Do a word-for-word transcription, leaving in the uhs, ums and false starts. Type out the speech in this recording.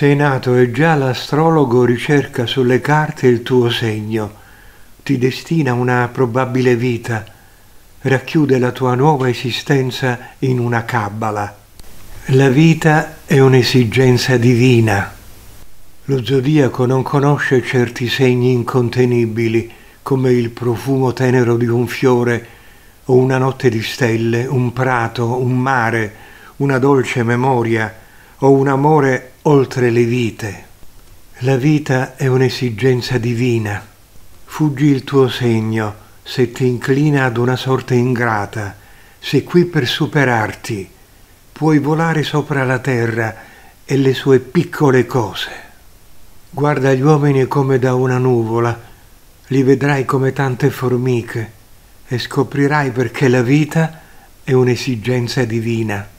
Sei nato e già l'astrologo ricerca sulle carte il tuo segno, ti destina una probabile vita, racchiude la tua nuova esistenza in una cabala. La vita è un'esigenza divina. Lo zodiaco non conosce certi segni incontenibili, come il profumo tenero di un fiore o una notte di stelle, un prato, un mare, una dolce memoria o un amore oltre le vite. La vita è un'esigenza divina. Fuggi il tuo segno se ti inclina ad una sorte ingrata. Sei qui per superarti. Puoi volare sopra la terra e le sue piccole cose. Guarda gli uomini come da una nuvola, li vedrai come tante formiche e scoprirai perché la vita è un'esigenza divina.